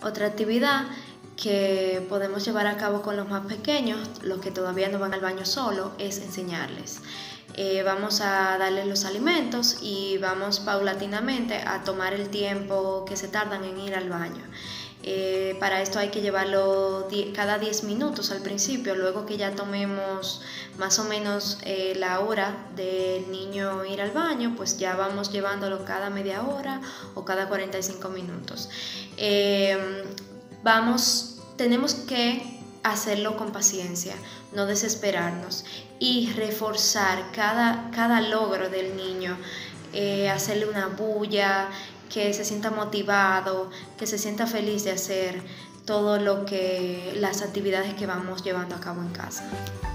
Otra actividad que podemos llevar a cabo con los más pequeños, los que todavía no van al baño solo, es enseñarles. Vamos a darles los alimentos y vamos paulatinamente a tomar el tiempo que se tardan en ir al baño. Para esto hay que llevarlo cada 10 minutos al principio, luego que ya tomemos más o menos la hora del niño ir al baño, pues ya vamos llevándolo cada media hora o cada 45 minutos. Tenemos que hacerlo con paciencia, no desesperarnos y reforzar cada logro del niño, hacerle una bulla, que se sienta motivado, que se sienta feliz de hacer todo las actividades que vamos llevando a cabo en casa.